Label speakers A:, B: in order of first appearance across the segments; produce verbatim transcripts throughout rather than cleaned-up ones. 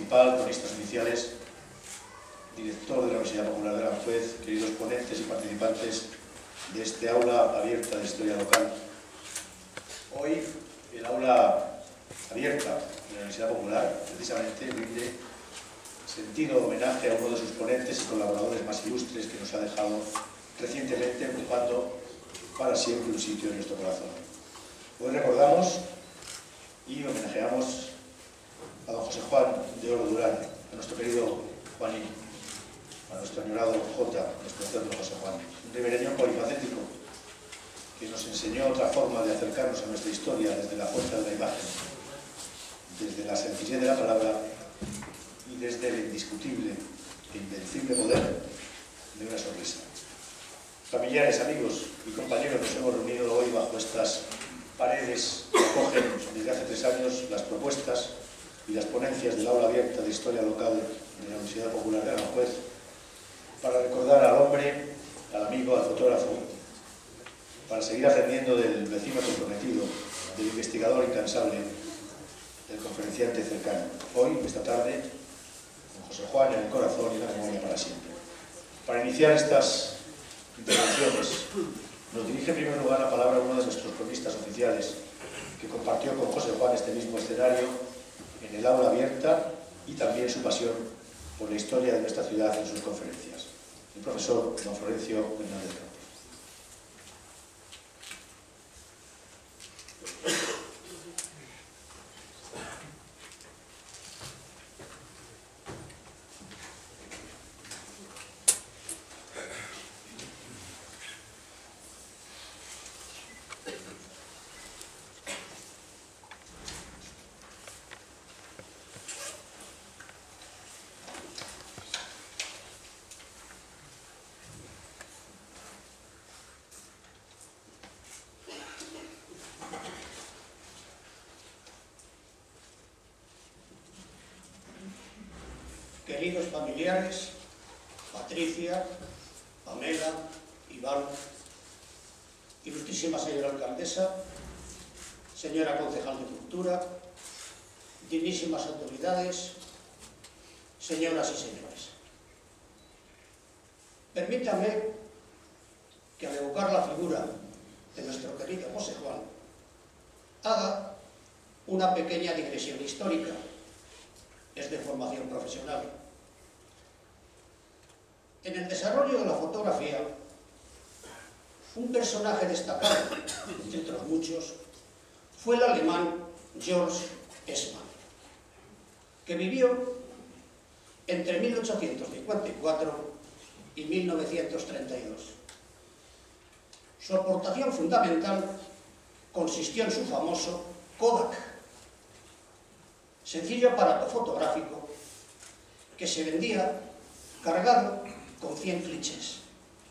A: municipal, cronistas oficiales, director de la Universidad Popular de Aranjuez, queridos ponentes y participantes de este aula abierta de historia local. Hoy, el aula abierta de la Universidad Popular, precisamente, rinde sentido homenaje a uno de sus ponentes y colaboradores más ilustres que nos ha dejado recientemente, ocupando para siempre un sitio en nuestro corazón. Hoy recordamos y homenajeamos a don José Juan de Oro Durán, a nuestro querido Juanín, a nuestro añorado Jota, nuestro eterno José Juan, un ribereño polifacético que nos enseñó otra forma de acercarnos a nuestra historia desde la fuerza de la imagen, desde la sencillez de la palabra y desde el indiscutible e invencible poder de una sonrisa. Familiares, amigos y compañeros, nos hemos reunido hoy bajo estas paredes que acogen desde hace tres años las propuestas y las ponencias del aula abierta de historia local de la Universidad Popular de Aranjuez para recordar al hombre, al amigo, al fotógrafo, para seguir aprendiendo del vecino comprometido, del investigador incansable, del conferenciante cercano. Hoy, esta tarde, con José Juan en el corazón y la memoria para siempre. Para iniciar estas intervenciones, nos dirige en primer lugar la palabra uno de nuestros cronistas oficiales, que compartió con José Juan este mismo escenario en el aula abierta y también su pasión por la historia de nuestra ciudad en sus conferencias, el profesor don Florencio Hernández Campos.
B: Queridos familiares, Patricia, Pamela, Iván, ilustrísima señora alcaldesa, señora concejal de Cultura, dignísimas autoridades, señoras y señores. Permítanme que al evocar la figura de nuestro querido José Juan, haga una pequeña digresión histórica. Es de formación profesional. En el desarrollo de la fotografía, un personaje destacado, entre otros muchos, fue el alemán George Eastman, que vivió entre mil ochocientos cincuenta y cuatro y mil novecientos treinta y dos. Su aportación fundamental consistió en su famoso Kodak, sencillo aparato fotográfico que se vendía cargado con cien clichés.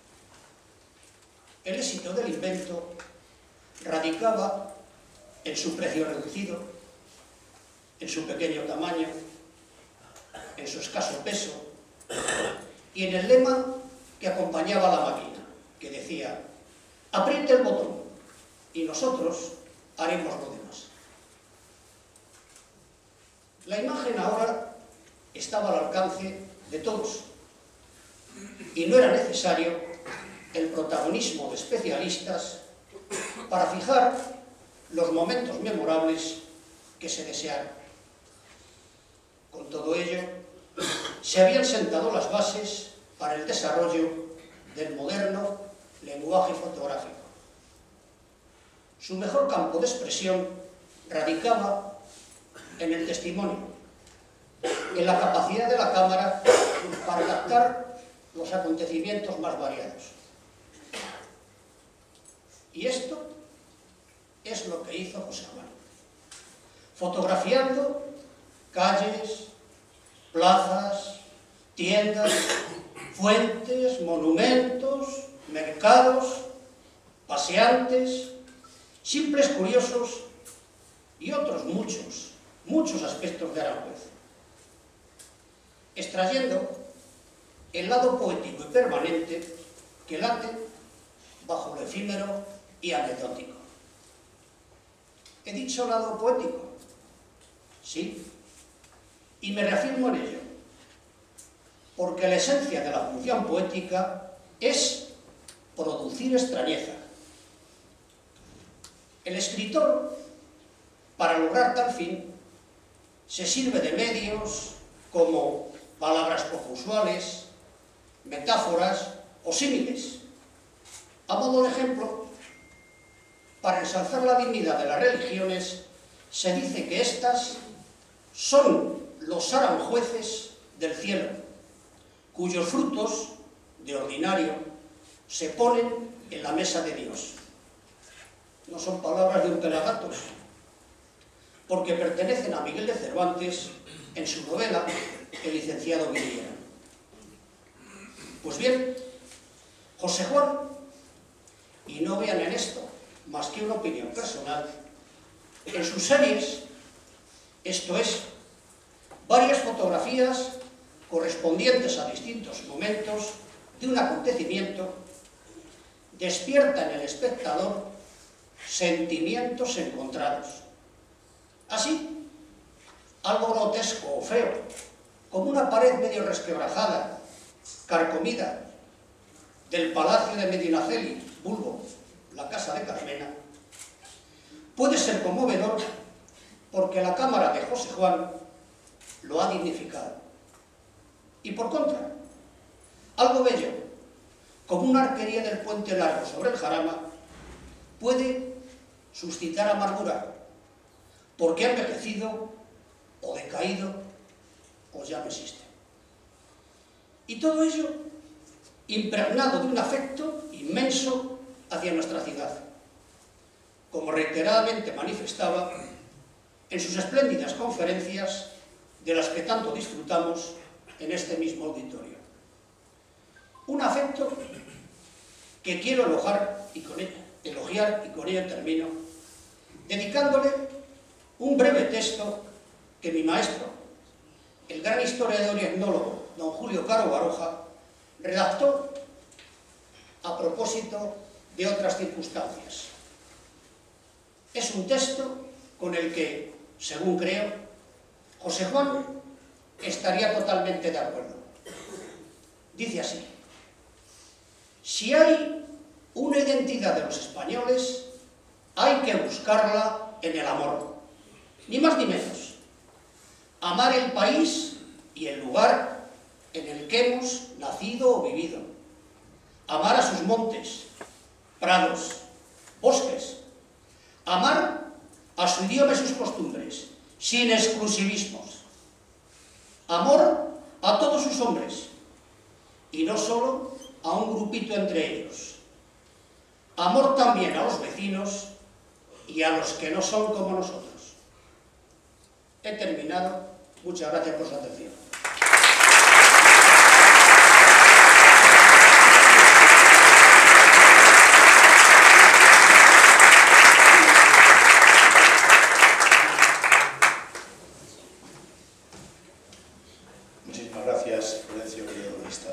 B: El éxito del invento radicaba en su precio reducido, en su pequeño tamaño, en su escaso peso y en el lema que acompañaba a la máquina, que decía: apriete el botón y nosotros haremos lo demás. La imagen ahora estaba al alcance de todos y no era necesario el protagonismo de especialistas para fijar los momentos memorables que se desearon. Con todo ello, se habían sentado las bases para el desarrollo del moderno lenguaje fotográfico. Su mejor campo de expresión radicaba en el testimonio, en la capacidad de la cámara para captar los acontecimientos más variados. Y esto es lo que hizo José Juan, fotografiando calles, plazas, tiendas, fuentes, monumentos, mercados, paseantes, simples curiosos y otros muchos, muchos aspectos de Aranjuez, extrayendo el lado poético y permanente que late bajo lo efímero y anecdótico. ¿He dicho lado poético? Sí. Y me reafirmo en ello, porque la esencia de la función poética es producir extrañeza. El escritor, para lograr tal fin, se sirve de medios como palabras poco usuales, metáforas o símiles. A modo de ejemplo, para ensalzar la dignidad de las religiones, se dice que éstas son los aranjueces del cielo, cuyos frutos, de ordinario, se ponen en la mesa de Dios. No son palabras de un pelagatos, porque pertenecen a Miguel de Cervantes en su novela El licenciado Villena. Pues bien, José Juan, y no vean en esto más que una opinión personal, en sus series, esto es, varias fotografías correspondientes a distintos momentos de un acontecimiento, despierta en el espectador sentimientos encontrados. Así, algo grotesco o feo, como una pared medio resquebrajada, carcomida, del palacio de Medinaceli, vulgo, la casa de Carmena, puede ser conmovedor porque la cámara de José Juan lo ha dignificado. Y por contra, algo bello, como una arquería del puente largo sobre el Jarama, puede suscitar amargura, porque ha envejecido, o decaído, o ya no existe. Y todo ello impregnado de un afecto inmenso hacia nuestra ciudad, como reiteradamente manifestaba en sus espléndidas conferencias, de las que tanto disfrutamos en este mismo auditorio. Un afecto que quiero elogiar y con ello, elogiar, y con ello termino, dedicándole un breve texto que mi maestro, el gran historiador y etnólogo don Julio Caro Baroja, redactó a propósito de otras circunstancias. Es un texto con el que, según creo, José Juan estaría totalmente de acuerdo. Dice así: si hay una identidad de los españoles, hay que buscarla en el amor, ni más ni menos. Amar el país y el lugar en el que hemos nacido o vivido. Amar a sus montes, prados, bosques. Amar a su idioma y sus costumbres, sin exclusivismos. Amor a todos sus hombres, y no solo a un grupito entre ellos. Amor también a los vecinos y a los que no son como nosotros. He terminado. Muchas gracias por su atención.
A: Muchísimas gracias, Prudencio, querido cronista.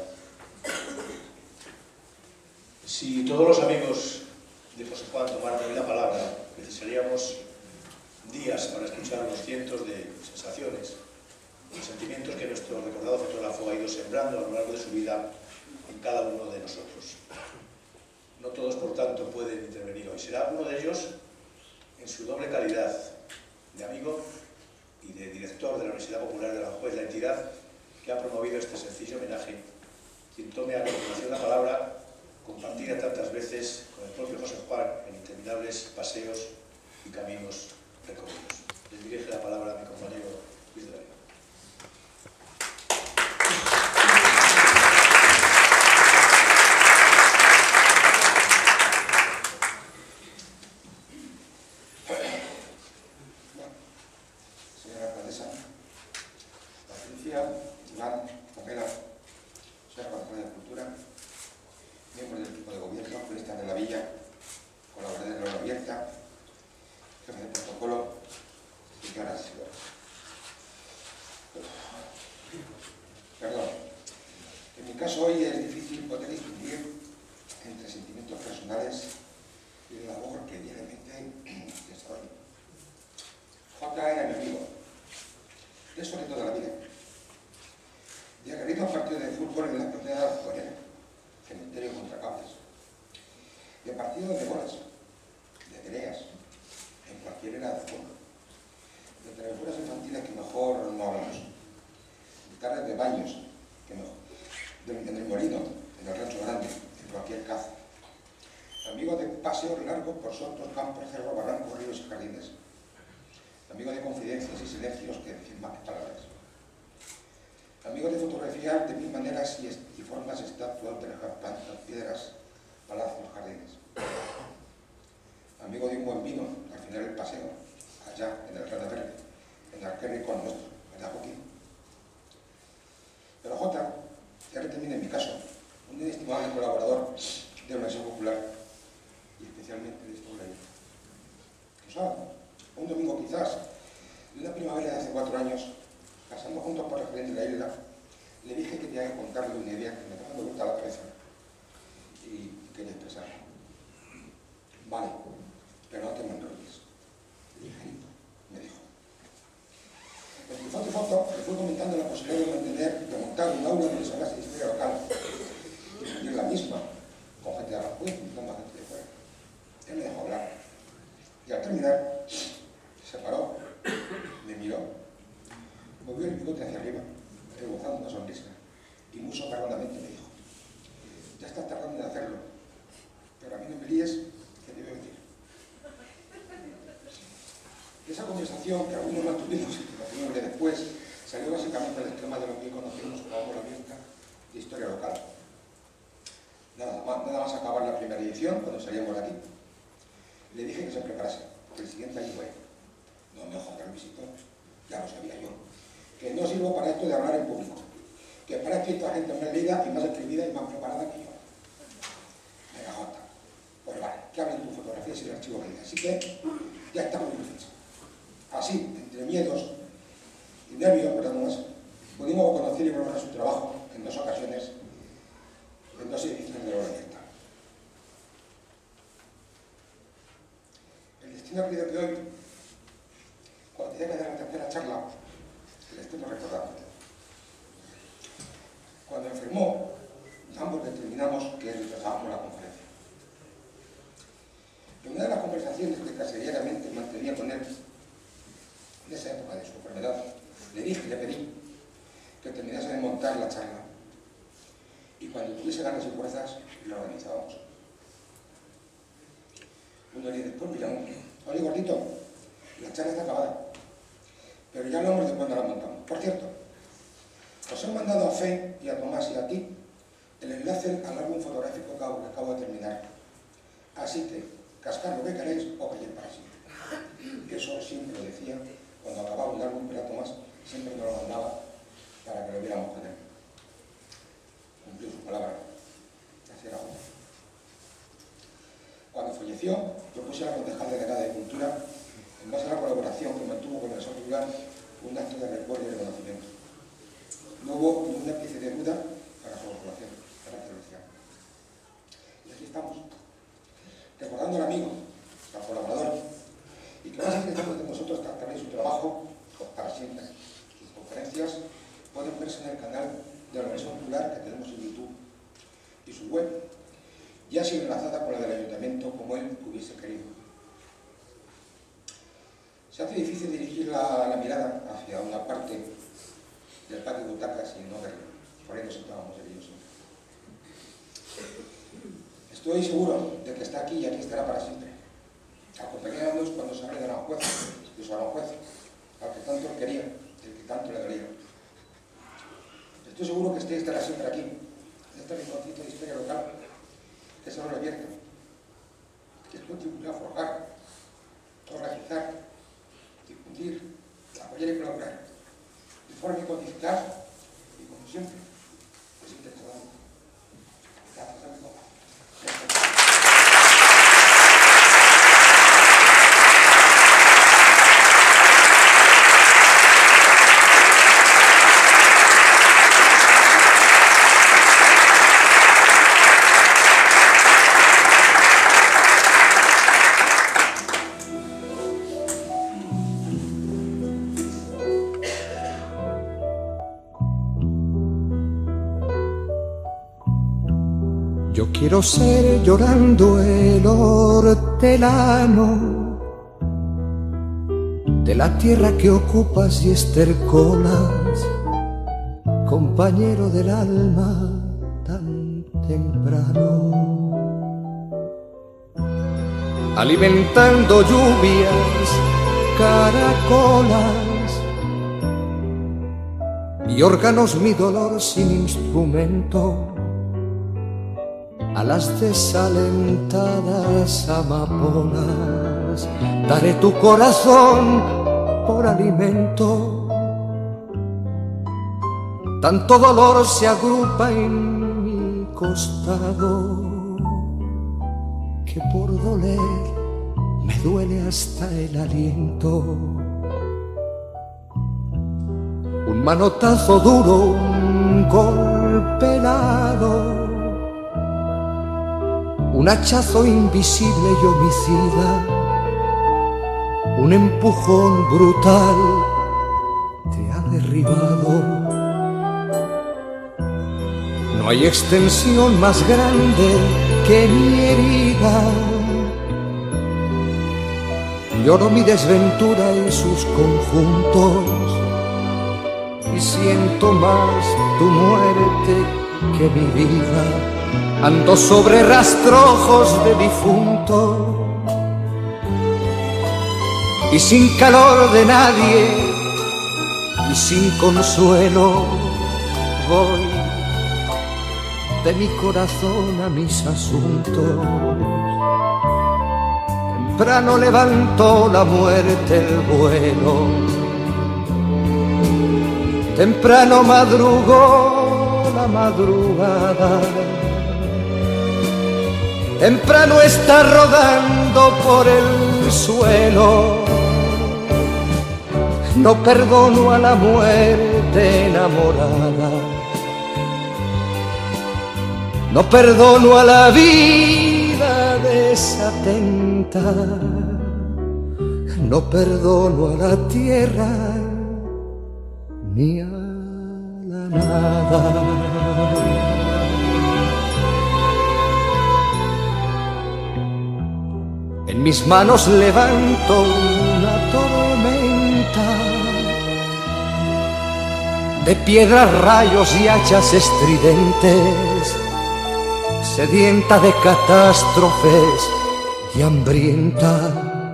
A: Si todos los amigos de José Juan tomaran hoy la palabra, necesitaríamos días para escuchar los cientos de sensaciones, sentimientos que nuestro recordado fotógrafo ha ido sembrando a lo largo de su vida en cada uno de nosotros. No todos, por tanto, pueden intervenir hoy. Será uno de ellos, en su doble calidad de amigo y de director de la Universidad Popular de Aranjuez, la entidad que ha promovido este sencillo homenaje, quien tome a continuación la palabra, compartida tantas veces con el propio José Juan en interminables paseos y caminos recorridos. Les dirige la palabra a mi compañero Luis de la Vega.
C: Señora alcaldesa, Patricia, Iván, Pamela, señora concejala de Cultura, miembros del equipo de gobierno, turistas de la villa, colaboradores de la abierta, jefe de protocolo y caras. Perdón. En mi caso hoy es difícil poder distinguir entre sentimientos personales y la labor que diariamente desarrollo. J era mi amigo, Eso de toda la vida. De aguerridos partidos de fútbol en la platea de la Juanera, cementerio contra Campos. De partidos de bolas, de peleas, en cualquier era de fútbol. De travesuras infantiles que mejor no hablamos. De tardes de baños, que mejor. De, en el molino, en el rancho grande, en cualquier caza. Amigos de paseos largos por sotos, campos, cerros, barrancos, ríos y jardines. Amigos de confidencias y silencios que decir más que palabras. Amigos de fotografiar de mil maneras y, y formas estatuas, verjas, plantas, piedras, palacios, jardines. Amigo de un buen vino al final del paseo, allá en el Rada Verde, en el que rincón nuestro, ¿verdad, Joaquín? Pero Jota, ya que termina en mi caso, un inestimable colaborador de la Universidad Popular, y especialmente de esta ley. ¿Qué saben? Un domingo quizás, de una primavera de hace cuatro años, pasando juntos por el jardín de la isla, le dije que tenía que contarle una idea que me estaba dando vuelta a la cabeza y quería expresarla. Vale, pero no te me enrolles. Ligerito, me dijo. Entre foto y foto, le fui comentando la posibilidad de mantener, de montar un aula donde se hablase de historia local y difundir la misma, con gente de Aranjuez, invitando a gente de fuera. Él me dejó hablar. Y al terminar, se paró, me miró, movió el bigote hacia arriba, rebozando una sonrisa, y muy socarronamente me dijo: ya estás tardando en hacerlo, pero a mí no me líes, que te voy a decir. Esa conversación que algunos mantuvimos y la tuvimos de después, salió básicamente del tema de lo que conocimos como Aula Abierta de Historia Local. Nada más, nada más acabar la primera edición, cuando salíamos de aquí, le dije que se preparase, que el siguiente año fue. No me jodas, Luisito, ya lo sabía yo. Que no sirvo para esto de hablar en público. Que para esto esta gente más leída y más escribida y más preparada que yo. Venga, Jota. Pues vale, que hablen tus fotografías y el archivo que dice. Así que ya estamos en fecha. Así, entre miedos y nervios, ¿verdad, nomás? Pudimos conocer y valorar su trabajo en dos ocasiones, en dos ediciones de la Aula Abierta. El destino ha querido que hoy, cuando tenía que dar la tercera charla, que le estoy recordando, cuando enfermó, ambos determinamos que retrasábamos la conferencia. En una de las conversaciones que casi diariamente mantenía con él, en esa época de su enfermedad, le dije, le pedí que terminase de montar la charla y cuando tuviese ganas y fuerzas, la organizábamos. Unos días después me llamó: oye, gordito, la charla está acabada, pero ya hablamos de cuando la montamos. Por cierto, os he mandado a Fe y a Tomás y a ti el enlace al álbum fotográfico que acabo, que acabo de terminar. Así que, cascar lo que queréis o callar para siempre. Eso siempre lo decía cuando acababa un álbum, pero a Tomás siempre nos lo mandaba para que lo viéramos con él. Cumplió su palabra. Así era Jota. Cuando falleció, propuse a la concejal delegada de Cultura, en base a la colaboración que mantuvo con el Asociación Rural, un acto de recuerdo y reconocimiento. No hubo ninguna especie de duda para su aprobación, para la televisión. Y aquí estamos, recordando al amigo, al colaborador, y que va a seguir estando de nosotros hasta también su trabajo para siempre. Sus conferencias pueden verse en el canal de la Asociación Rural que tenemos en YouTube, y su web, ya ha sido enlazada con la del ayuntamiento como él hubiese querido. Se hace difícil dirigir la, la mirada hacia una parte del patio de butacas y no verlo. Por ahí nos sentábamos él y yo siempre. Estoy seguro de que está aquí y aquí estará para siempre, acompañándonos cuando se hable de Aranjuez, de su Aranjuez, al que tanto le quería, el que tanto le dolía. Estoy seguro que este estará siempre aquí, en este rinconcito de historia local, que es Aula Abierta, que contribuirá a forjar, organizar, difundir, apoyar y colaborar, de forma y codificar, y como siempre, desinteresado. Gracias, amigo.
D: Yo quiero ser llorando el hortelano de la tierra que ocupas y estercolas, compañero del alma tan temprano, alimentando lluvias, caracolas y órganos mi dolor sin instrumento, a las desalentadas amapolas daré tu corazón por alimento. Tanto dolor se agrupa en mi costado que por doler me duele hasta el aliento. Un manotazo duro, un golpe helado, un hachazo invisible y homicida, un empujón brutal te ha derribado. No hay extensión más grande que mi herida. Lloro mi desventura en sus conjuntos y siento más tu muerte que mi vida. Ando sobre rastrojos de difunto y sin calor de nadie y sin consuelo voy de mi corazón a mis asuntos. Temprano levantó la muerte el vuelo, temprano madrugó la madrugada, temprano está rodando por el suelo. No perdono a la muerte enamorada, no perdono a la vida desatenta, no perdono a la tierra ni a la nada. En mis manos levanto una tormenta de piedras, rayos y hachas estridentes, sedienta de catástrofes y hambrienta.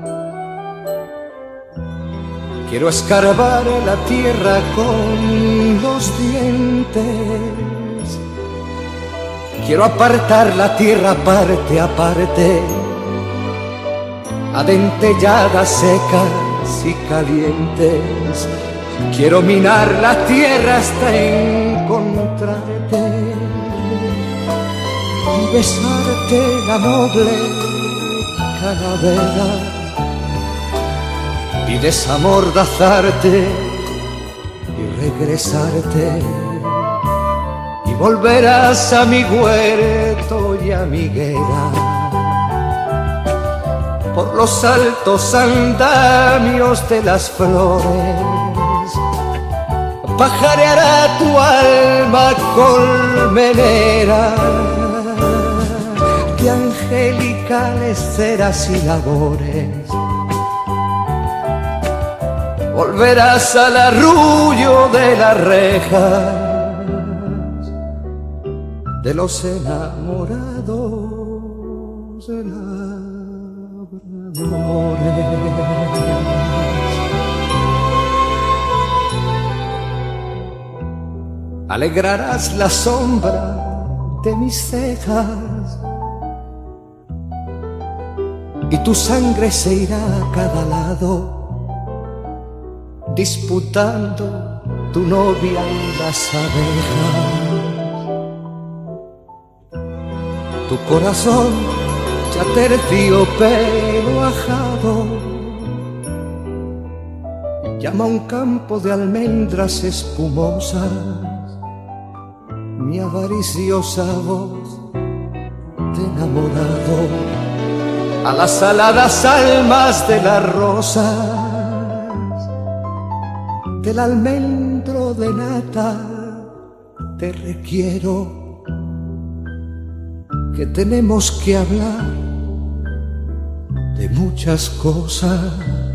D: Quiero escarbar la tierra con los dientes, quiero apartar la tierra parte a parte, adentelladas, secas y calientes. Quiero minar la tierra hasta encontrarte y besarte la noble calavera y desamordazarte y regresarte, y volverás a mi huerto y a mi higuera, por los altos andamios de las flores. Pajareará tu alma colmenera de angelicales ceras y labores. Volverás al arrullo de las rejas de los enamorados de labradores. Alegrarás la sombra de mis cejas y tu sangre se irá a cada lado, disputando tu novia y las abejas. Tu corazón ya terciopelo ajado llama a un campo de almendras espumosas mi avariciosa voz de enamorado, a las aladas almas de las rosas, del almendro de nata te requiero, que tenemos que hablar de muchas cosas,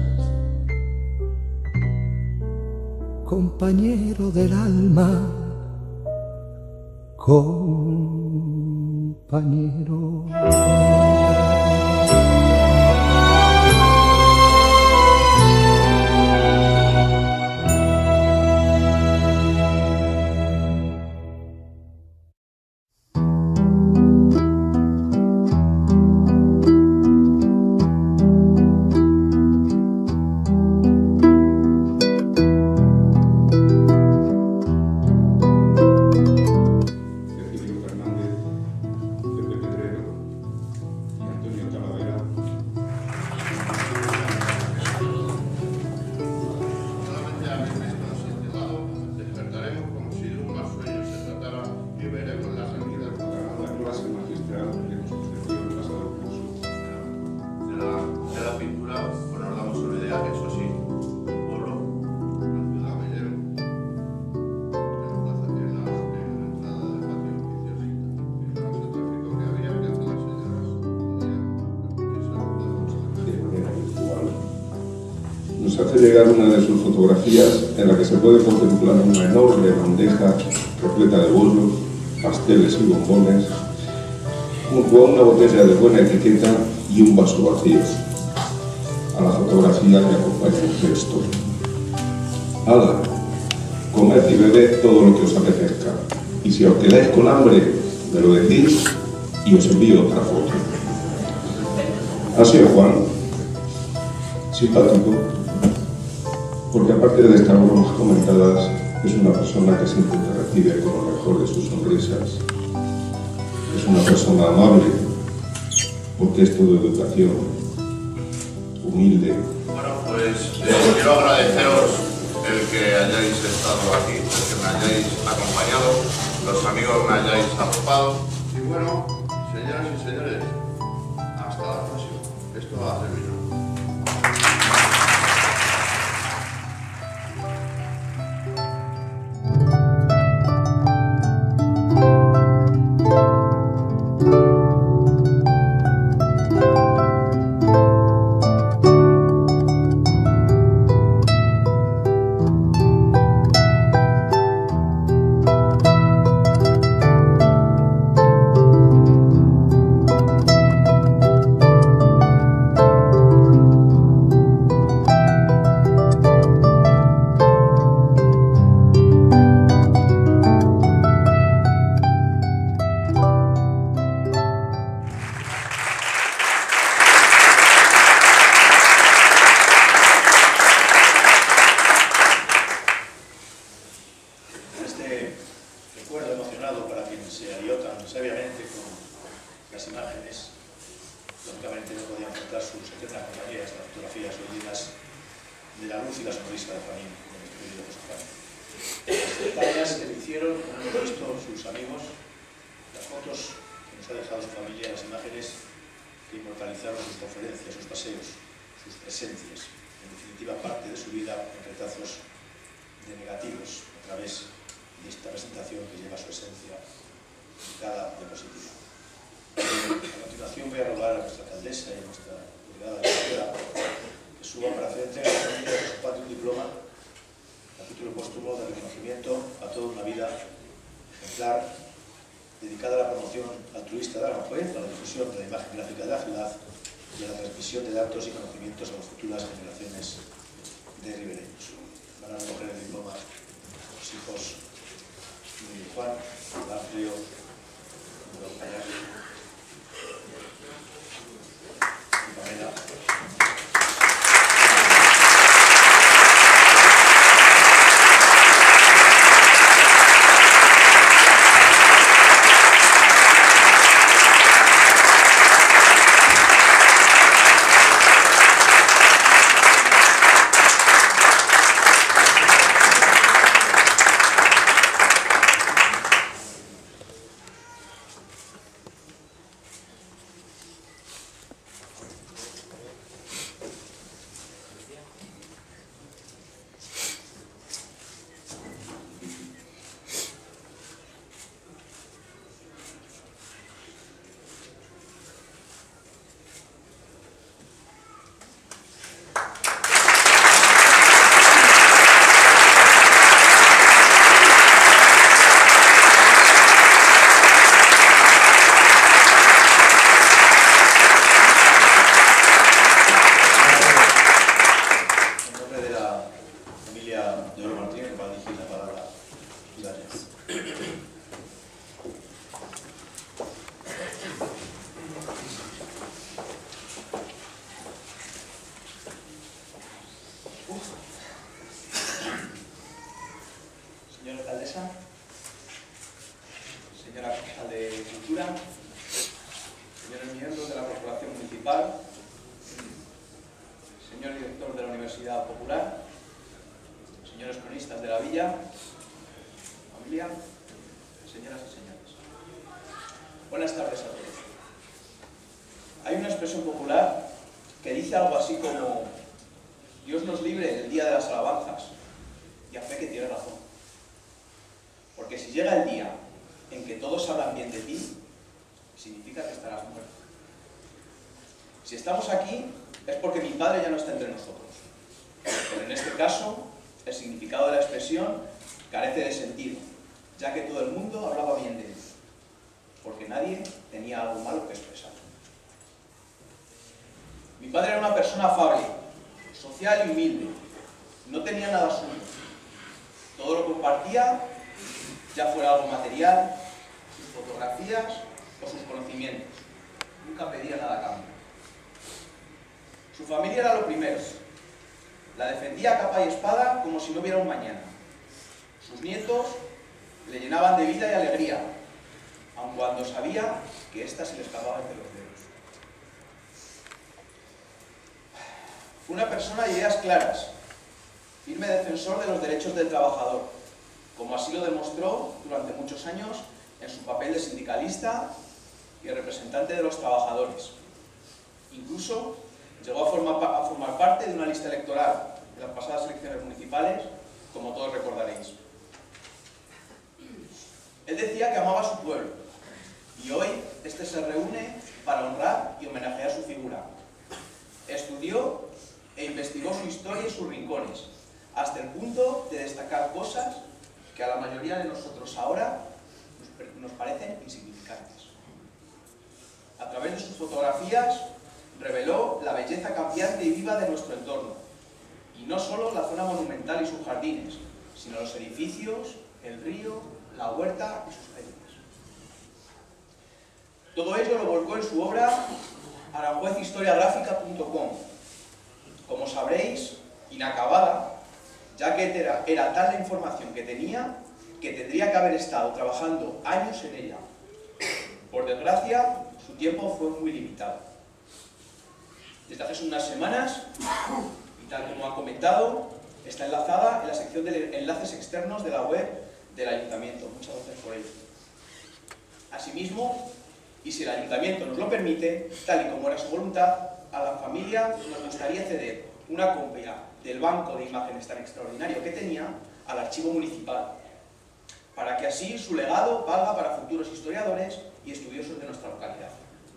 D: compañero del alma, compañero.
E: Nos hace llegar una de sus fotografías en la que se puede contemplar una enorme bandeja repleta de bollos, pasteles y bombones, junto a una botella de buena etiqueta y un vaso vacío. A la fotografía le acompaña un texto. Hala, comed y bebed todo lo que os apetezca, y si os quedáis con hambre, me lo decís y os envío otra foto. Así es, Juan. Simpático, porque aparte de estas bromas comentadas, es una persona que siempre te recibe con lo mejor de sus sonrisas. Es una persona amable, porque es todo educación, humilde.
F: Bueno, pues eh, quiero agradeceros el que hayáis estado aquí, el que me hayáis acompañado, los amigos me hayáis arropado. Y bueno, señoras y señores, hasta la próxima. Esto va a terminar.
A: De la luz y la sonrisa de Juanín, de nuestro querido José Juan. Las detalles que le hicieron, como han visto sus amigos, las fotos que nos ha dejado su familia, las imágenes que inmortalizaron sus conferencias, sus paseos, sus presencias, en definitiva parte de su vida en retazos de negativos a través de esta presentación que lleva su esencia en cada diapositiva. A continuación voy a rogar a nuestra alcaldesa y a nuestra delegada de la ciudad que suba para hacer entrega a la familia de José Juan de un diploma a título póstumo de reconocimiento a toda una vida ejemplar dedicada a la promoción altruista de Aranjuez, a la difusión de la imagen gráfica de la ciudad y a la transmisión de datos y conocimientos a las futuras generaciones de ribereños. Van a recoger el diploma los hijos de Juan, Amplio, y Pamela.
G: alcaldesa, señora concejal de Cultura, señores miembros de la Corporación Municipal, señor director de la Universidad Popular, señores cronistas de la Villa, familia, señoras y señores. Buenas tardes a todos. Hay una expresión popular que dice algo así como: Dios nos libre del día de las alabanzas, y a fe que tiene razón. Porque si llega el día en que todos hablan bien de ti, significa que estarás muerto. Si estamos aquí es porque mi padre ya no está entre nosotros. Pero en este caso, el significado de la expresión carece de sentido, ya que todo el mundo hablaba bien de él, porque nadie tenía algo malo que expresar. Mi padre era una persona afable, social y humilde. No tenía nada suyo. Todo lo compartía, ya fuera algo material, sus fotografías o sus conocimientos. Nunca pedía nada a cambio. Su familia era lo primero. La defendía a capa y espada como si no hubiera un mañana. Sus nietos le llenaban de vida y alegría, aun cuando sabía que ésta se le escapaba entre los dedos. Fue una persona de ideas claras, firme defensor de los derechos del trabajador, como así lo demostró durante muchos años en su papel de sindicalista y representante de los trabajadores. Incluso llegó a formar, a formar parte de una lista electoral de las pasadas elecciones municipales, como todos recordaréis. Él decía que amaba a su pueblo, y hoy este se reúne para honrar y homenajear su figura. Estudió e investigó su historia y sus rincones, hasta el punto de destacar cosas que a la mayoría de nosotros ahora nos, nos parecen insignificantes. A través de sus fotografías reveló la belleza cambiante y viva de nuestro entorno, y no solo la zona monumental y sus jardines, sino los edificios, el río, la huerta y sus calles. Todo ello lo volcó en su obra aranjuez historia gráfica punto com. Como sabréis, inacabada, ya que era, era tal la información que tenía que tendría que haber estado trabajando años en ella. Por desgracia, su tiempo fue muy limitado. Desde hace unas semanas, y tal como ha comentado, está enlazada en la sección de enlaces externos de la web del Ayuntamiento. Muchas gracias por ello. Asimismo, y si el Ayuntamiento nos lo permite, tal y como era su voluntad, a la familia nos gustaría ceder una copia del banco de imágenes tan extraordinario que tenía al archivo municipal, para que así su legado valga para futuros historiadores y estudiosos de nuestra localidad.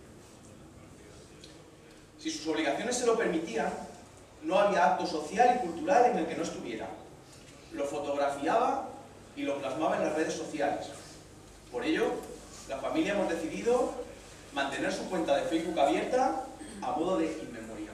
G: Si sus obligaciones se lo permitían, no había acto social y cultural en el que no estuviera. Lo fotografiaba y lo plasmaba en las redes sociales. Por ello, la familia hemos decidido mantener su cuenta de Facebook abierta a modo de in memoriam.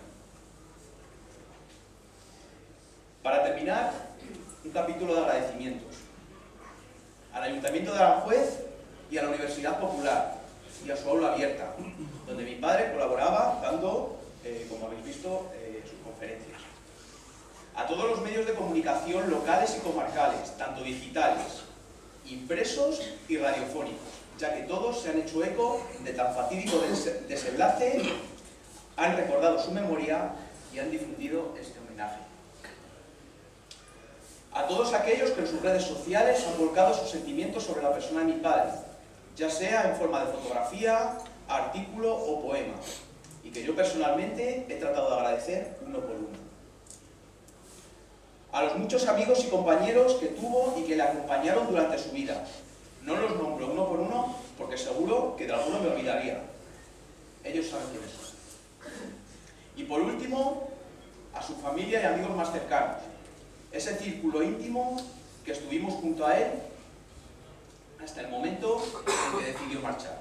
G: Para terminar, un capítulo de agradecimientos al Ayuntamiento de Aranjuez y a la Universidad Popular y a su aula abierta, donde mi padre colaboraba dando, eh, como habéis visto, eh, sus conferencias. A todos los medios de comunicación locales y comarcales, tanto digitales, impresos y radiofónicos, ya que todos se han hecho eco de tan fatídico des desenlace, han recordado su memoria y han difundido este homenaje. A todos aquellos que en sus redes sociales han volcado sus sentimientos sobre la persona de mi padre, ya sea en forma de fotografía, artículo o poema, y que yo personalmente he tratado de agradecer uno por uno. A los muchos amigos y compañeros que tuvo y que le acompañaron durante su vida. No los nombro uno por uno porque seguro que de alguno me olvidaría. Ellos saben quiénes son. Y por último, a su familia y amigos más cercanos. Ese círculo íntimo que estuvimos junto a él hasta el momento en que decidió marchar.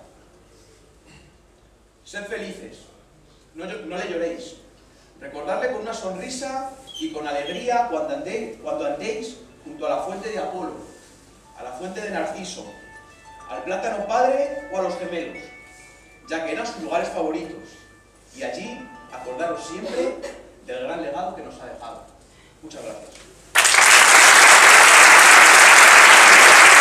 G: Sed felices, no, no le lloréis. Recordarle con una sonrisa y con alegría cuando andéis, cuando andéis junto a la fuente de Apolo, a la fuente de Narciso, al plátano padre o a los gemelos, ya que eran sus lugares favoritos, y allí acordaros siempre del gran legado que nos ha dejado. Muchas gracias.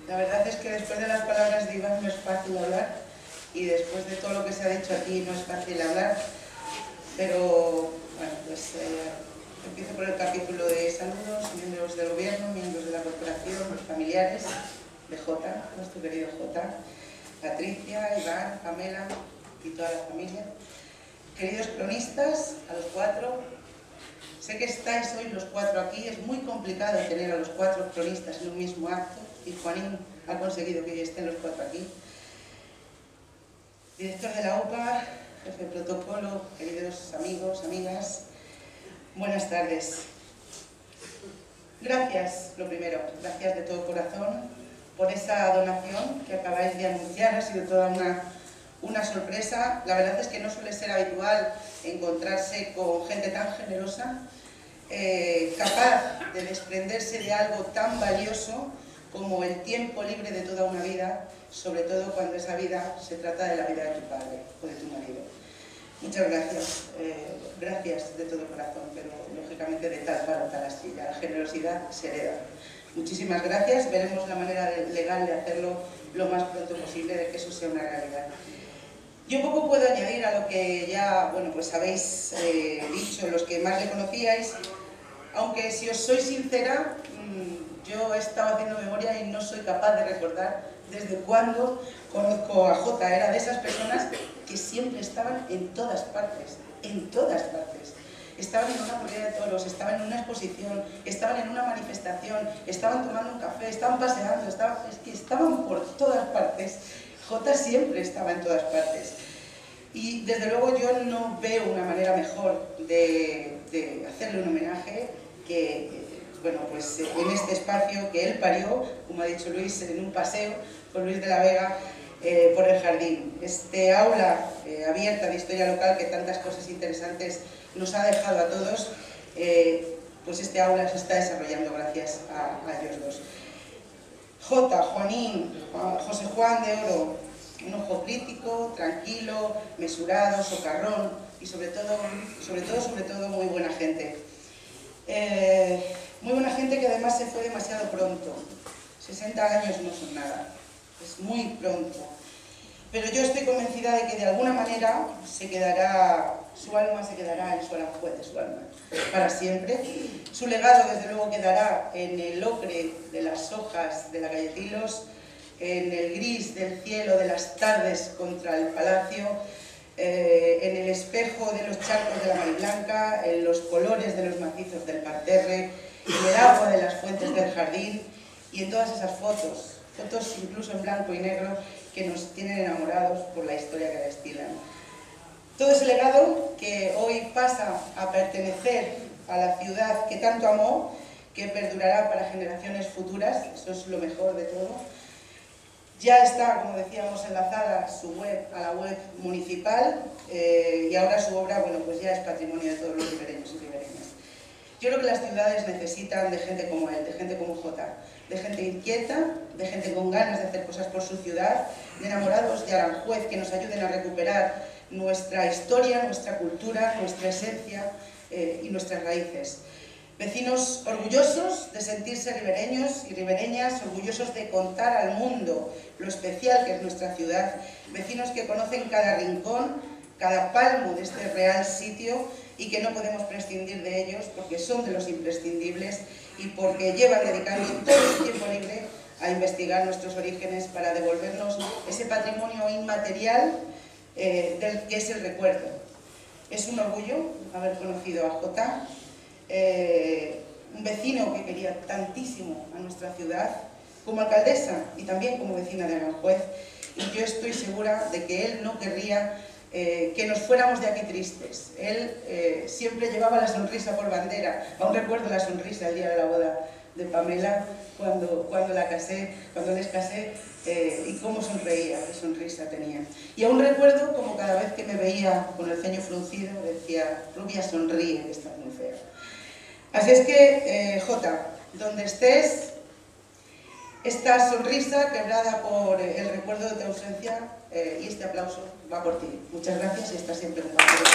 H: La verdad es que después de las palabras de Iván no es fácil hablar y después de todo lo que se ha dicho aquí no es fácil hablar, pero bueno, pues eh, empiezo por el capítulo de saludos, miembros del gobierno, miembros de la corporación, los familiares de Jota, nuestro querido Jota, Patricia, Iván, Pamela y toda la familia. Queridos cronistas, a los cuatro, sé que estáis hoy los cuatro aquí, es muy complicado tener a los cuatro cronistas en un mismo acto y Juanín ha conseguido que hoy estén los cuatro aquí. Director de la U P A, jefe de protocolo, queridos amigos, amigas, buenas tardes. Gracias, lo primero, gracias de todo corazón por esa donación que acabáis de anunciar, ha sido toda una, una sorpresa. La verdad es que no suele ser habitual encontrarse con gente tan generosa, eh, capaz de desprenderse de algo tan valioso como el tiempo libre de toda una vida, sobre todo cuando esa vida se trata de la vida de tu padre o de tu marido. Muchas gracias, eh, gracias de todo corazón, pero lógicamente de tal palo, tal astilla. La generosidad se hereda. Muchísimas gracias, veremos la manera legal de hacerlo lo más pronto posible, de que eso sea una realidad. Yo poco puedo añadir a lo que ya, bueno, pues habéis eh, dicho los que más le conocíais, aunque si os soy sincera, yo he estado haciendo memoria y no soy capaz de recordar desde cuándo conozco a Jota. Era de esas personas que siempre estaban en todas partes, en todas partes. Estaban en una corrida de toros, estaban en una exposición, estaban en una manifestación, estaban tomando un café, estaban paseando, estaban, es que estaban por todas partes. Jota siempre estaba en todas partes. Y desde luego yo no veo una manera mejor de, de hacerle un homenaje que... bueno, pues en este espacio que él parió, como ha dicho Luis, en un paseo con Luis de la Vega eh, por el jardín. Este aula eh, abierta de historia local que tantas cosas interesantes nos ha dejado a todos, eh, pues este aula se está desarrollando gracias a, a ellos dos. Jota, Juanín, José Juan de Oro, un ojo crítico, tranquilo, mesurado, socarrón y sobre todo, sobre todo, sobre todo muy buena gente. Eh, Muy buena gente que además se fue demasiado pronto. sesenta años no son nada, es muy pronto. Pero yo estoy convencida de que de alguna manera se quedará, su alma se quedará en su Aranjuez, su alma, para siempre. Su legado desde luego quedará en el ocre de las hojas de la calle Tilos, en el gris del cielo de las tardes contra el palacio, Eh, en el espejo de los charcos de la Mariblanca, en los colores de los macizos del parterre, en el agua de las fuentes del jardín y en todas esas fotos, fotos incluso en blanco y negro que nos tienen enamorados por la historia que destilan. Todo ese legado que hoy pasa a pertenecer a la ciudad que tanto amó, que perdurará para generaciones futuras, eso es lo mejor de todo. Ya está, como decíamos, enlazada su web a la web municipal eh, y ahora su obra, bueno, pues ya es patrimonio de todos los ribereños y ribereñas. Yo creo que las ciudades necesitan de gente como él, de gente como Jota, de gente inquieta, de gente con ganas de hacer cosas por su ciudad, de enamorados de Aranjuez que nos ayuden a recuperar nuestra historia, nuestra cultura, nuestra esencia eh, y nuestras raíces. Vecinos orgullosos de sentirse ribereños y ribereñas, orgullosos de contar al mundo lo especial que es nuestra ciudad, vecinos que conocen cada rincón, cada palmo de este real sitio y que no podemos prescindir de ellos porque son de los imprescindibles y porque llevan dedicando todo su tiempo libre a investigar nuestros orígenes para devolvernos ese patrimonio inmaterial eh, del que es el recuerdo. Es un orgullo haber conocido a Jota, eh, un vecino que quería tantísimo a nuestra ciudad, como alcaldesa y también como vecina de Aranjuez, y yo estoy segura de que él no querría eh, que nos fuéramos de aquí tristes. Él eh, siempre llevaba la sonrisa por bandera. Aún recuerdo la sonrisa el día de la boda de Pamela, cuando, cuando la casé, cuando les casé, eh, y cómo sonreía, qué sonrisa tenía. Y aún recuerdo como cada vez que me veía con el ceño fruncido decía: Rubia, sonríe, que estás muy fea. Así es que, eh, Jota, donde estés, esta sonrisa quebrada por el recuerdo de tu ausencia eh, y este aplauso va por ti. Muchas gracias y estás siempre con nosotros.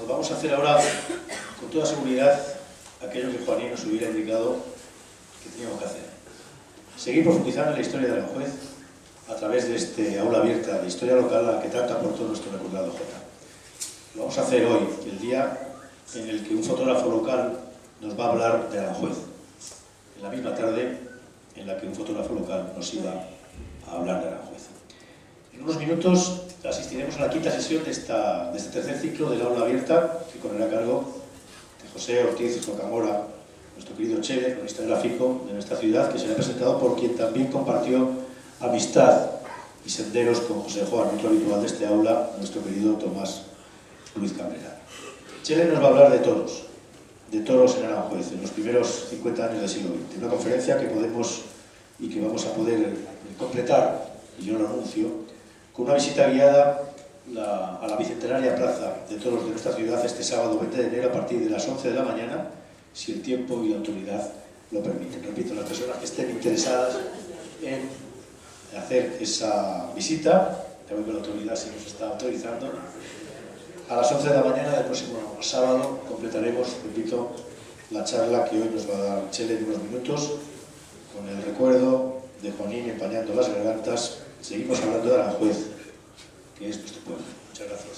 A: vamos a hacer ahora, con toda seguridad, aquello que Juanín nos hubiera indicado que teníamos que hacer. Seguir profundizando en la historia de Aranjuez a través de este aula abierta de historia local a la que tanto aportó nuestro recordado Jota. Lo vamos a hacer hoy, el día en el que un fotógrafo local nos va a hablar de Aranjuez, en la misma tarde en la que un fotógrafo local nos iba a hablar de Aranjuez. En unos minutos asistiremos a la quinta sesión de, esta, de este tercer ciclo del aula abierta, que correrá a cargo de José Ortiz Rocamora, nuestro querido Chele, cronista gráfico de nuestra ciudad, que será presentado por quien también compartió amistad y senderos con José Juan, otro habitual de este aula, nuestro querido Tomás Luis Cabrera. Chele nos va a hablar de toros, de toros en Aranjuez, en los primeros cincuenta años del siglo veinte. Una conferencia que podemos y que vamos a poder completar, y yo lo anuncio, con una visita guiada la, a la bicentenaria plaza de toros de nuestra ciudad este sábado veinte de enero a partir de las once de la mañana, si el tiempo y la autoridad lo permiten. Repito, las personas que estén interesadas en hacer esa visita, también con la autoridad si nos está autorizando, a las once de la mañana del próximo sábado completaremos, repito, la charla que hoy nos va a dar Chele en unos minutos, con el recuerdo de Juanín empañando las gargantas. Seguimos hablando de Aranjuez, que es nuestro pueblo. Muchas gracias.